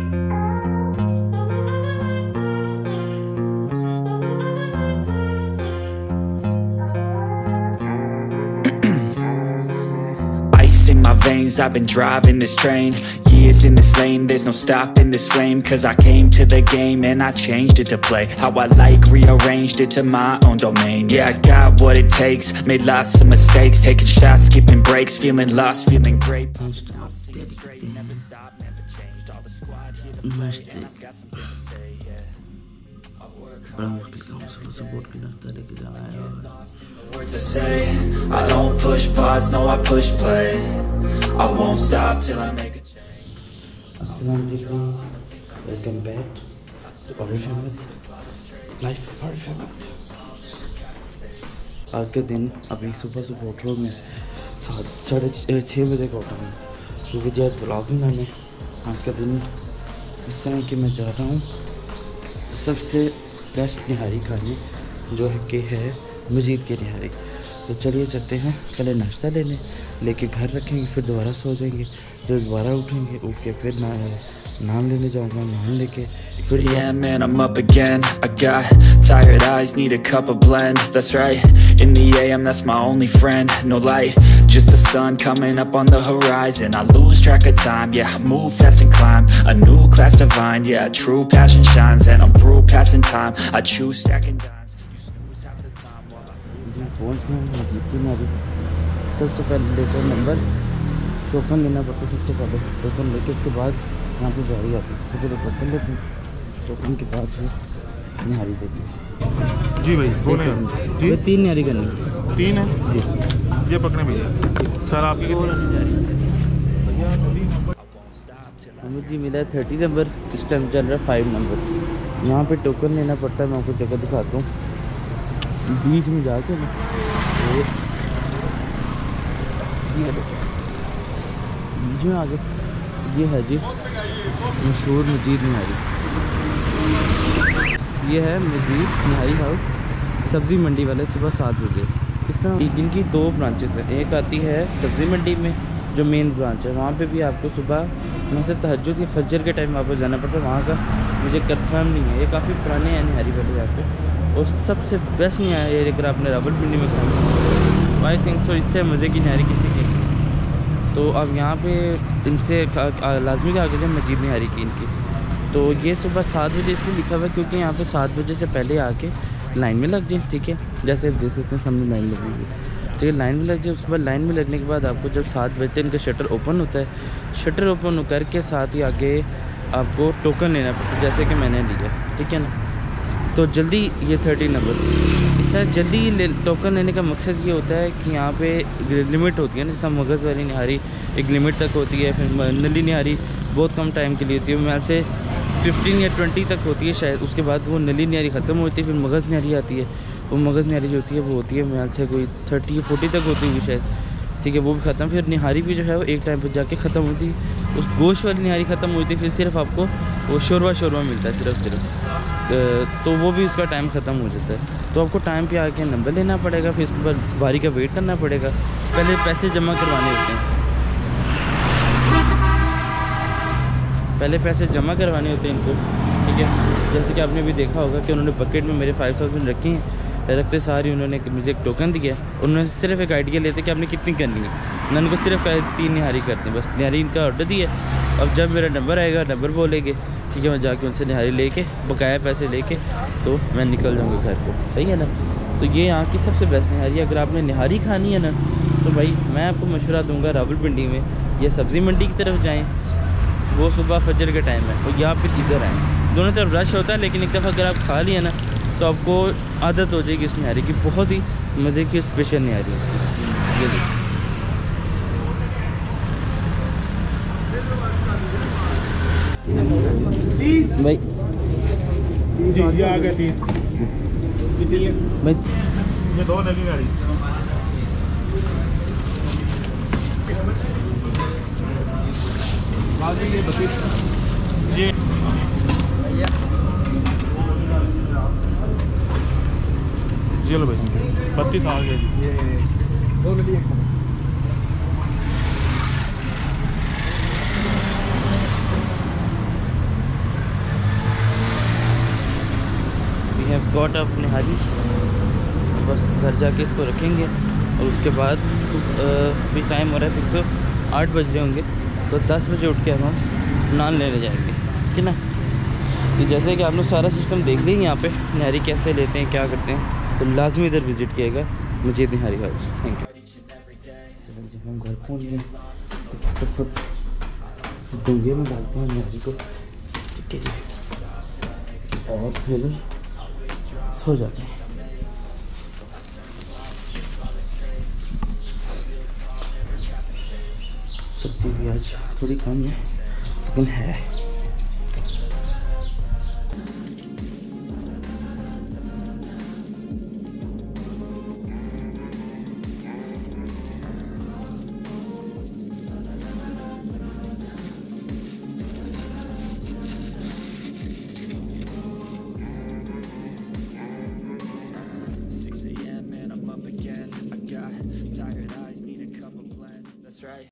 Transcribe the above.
Ice in my veins, I've been driving this train. Years in this lane, there's no stopping this flame. Cause I came to the game and I changed it to play how I like, rearranged it to my own domain. Yeah, I got what it takes, made lots of mistakes, taking shots, skipping breaks, feeling lost, feeling great. Never stop, never changed, all the squad here to play, and I've got something to say, yeah. I work words I say, I don't push pause, no I push play. I won't stop till I make a change. Assalamualaikum, welcome back to our channel, Life of our channel. आज के दिन अभी सुबह सुबह उठ रहा हूँ मैं 6:30 बजे का उठा हूँ क्योंकि आज ब्लॉग बनाने। आज का दिन इस तरह कि मैं जा रहा हूँ सबसे बेस्ट निहारी खाने जो है कि है मस्जिद की निहारी। तो चलिए चलते हैं, पहले नाश्ता लेने लेके घर रखेंगे, फिर दोबारा सो जाएंगे, फिर दोबारा उठेंगे, उठ के फिर नाम लेने जाऊँगा, नाम लेके फिर Yeah man, I'm up again. I got tired eyes, need a cup of blend. That's right, in the AM, that's my only friend. No light, just the sun coming up on the horizon. I lose track of time, yeah, I move fast and climb a new class divine. Yeah, true passion shines and I'm through passing time. I choose stacking dimes. You snooze half the time while सबसे पहले लेकर number token लेना पड़ता है। सबसे पहले token लेके उसके बाद यहाँ पे गाड़ी आती है। सबसे पहले टोकन लेते हैं, टोकन के बाद फिर निहारी देते हैं। जी भाई बोले जी 3 निहारी करनी 3 है जी। ये पकड़े भैया सर आपकी हमें जी मिला है 30 नंबर, इस टाइम चल रहा है 5 नंबर। यहाँ पे टोकन लेना पड़ता है, मैं आपको जगह दिखाता हूँ। बीच में जाके बीच में आगे ये है जी मशहूर मस्जिद निहारी। ये है मस्जिद निहारी हाउस, सब्ज़ी मंडी वाले, सुबह 7 बजे। इस तरह इनकी 2 ब्रांचेस हैं। एक आती है सब्ज़ी मंडी में जो मेन ब्रांच है, वहाँ पे भी आपको सुबह वहाँ से तहज्जुद या फजर के टाइम वापस जाना पड़ता है। वहाँ का मुझे कंफर्म नहीं है, ये काफ़ी पुराने हैं निहारी वाले यहाँ पे। और सबसे बेस्ट निहारी अगर आपने रावलपिंडी में खाना आई थिंक सो, इससे मज़े की निहारी किसी की। तो अब यहाँ पे इनसे लाजमी का आगे मस्जिद निहारी की इनकी। तो ये सुबह 7 बजे इसलिए लिखा हुआ है क्योंकि यहाँ पे 7 बजे से पहले आके लाइन में लग जाए, ठीक है। जैसे देख सकते हैं सामने लाइन लगी हुई है, ठीक है। लाइन में लग जाए, उसके बाद लाइन में लगने के बाद आपको जब 7 बजते इनका शटर ओपन होता है, शटर ओपन करके साथ ही आगे आपको टोकन लेना पड़ता है, जैसे कि मैंने लिया, ठीक है ना। तो जल्दी ये 30 नंबर इस तरह जल्दी टोकन लेने का मकसद ये होता है कि यहाँ पे लिमिट होती है ना, जैसे मगज़ वाली निहारी एक लिमिट तक होती है, फिर नली निहारी बहुत कम टाइम के लिए होती है, मैं से 15 या 20 तक होती है शायद। उसके बाद वो नली निहारी ख़त्म होती है, फिर मगज़ निहारी आती है। वो मगज़ निहारी जो होती है वो होती है मैं से कोई 30 या 40 तक होती है शायद, ठीक है। वो भी ख़त्म, फिर निहारी भी जो है वो एक टाइम पर जाके ख़त्म होती है। उस गोश्त वाली निहारी ख़त्म होती है, फिर सिर्फ आपको वो शोरवा मिलता है सिर्फ। तो वो भी उसका टाइम ख़त्म हो जाता है। तो आपको टाइम पे आके नंबर लेना पड़ेगा, फिर उसके बाद बारी का वेट करना पड़ेगा। पहले पैसे जमा करवाने होते हैं, पहले पैसे जमा करवाने होते हैं इनको, ठीक है। जैसे कि आपने भी देखा होगा कि उन्होंने बकेट में मेरे 5000 रखी हैं, रखते सारी उन्होंने मुझे एक टोकन दिया। उन्होंने सिर्फ एक आइडिया लेते कि आपने कितनी करनी है, मैं उनको सिर्फ 3 निहारी करते हैं, बस निहारी इनका ऑर्डर दिया। अब जब मेरा नंबर आएगा, नंबर बोलेंगे, ठीक है, मैं जाके उनसे निहारी लेके बकाया पैसे लेके तो मैं निकल जाऊँगा घर को, सही है ना। तो ये यहाँ की सबसे बेस्ट निहारी। अगर आपने निहारी खानी है ना तो भाई मैं आपको मशवरा दूंगा रावलपिंडी में या सब्ज़ी मंडी की तरफ जाएँ, वो सुबह फजर के टाइम है, और या फिर इधर आएँ। दोनों तरफ रश होता है, लेकिन एक दफ़ा अगर आप खा लिया ना तो आपको आदत हो जाएगी इस निहारी की। बहुत ही मज़े की स्पेशल निहारी है ये। भाई जी ये आ गया 30 भाई ये 2 नली निहारी ये 32 जी चलो भाई 32 आ गया जी। ये 2 नली गॉट अप निहारी, बस घर जाके इसको रखेंगे और उसके बाद भी टाइम हो रहा है 8 बज रहे होंगे, तो 10 बजे उठ के हम नान लेने जाएंगे, ठीक है ना। तो जैसे कि आप लोग सारा सिस्टम देख लेंगे यहाँ पे निहारी कैसे लेते हैं, क्या करते हैं, तो लाजमी इधर विज़िट किएगा Majeed Nihari house. Thank you. जब हम घर पहुँच गए तो फटाफट डूंगे में डालते हैं निहारी को, ठीक है जी, और फिर सो जाते हैं। सर्दी भी आज थोड़ी कम है लेकिन है। AM and I'm up again. I got tired eyes, need a cup of blend. That's right.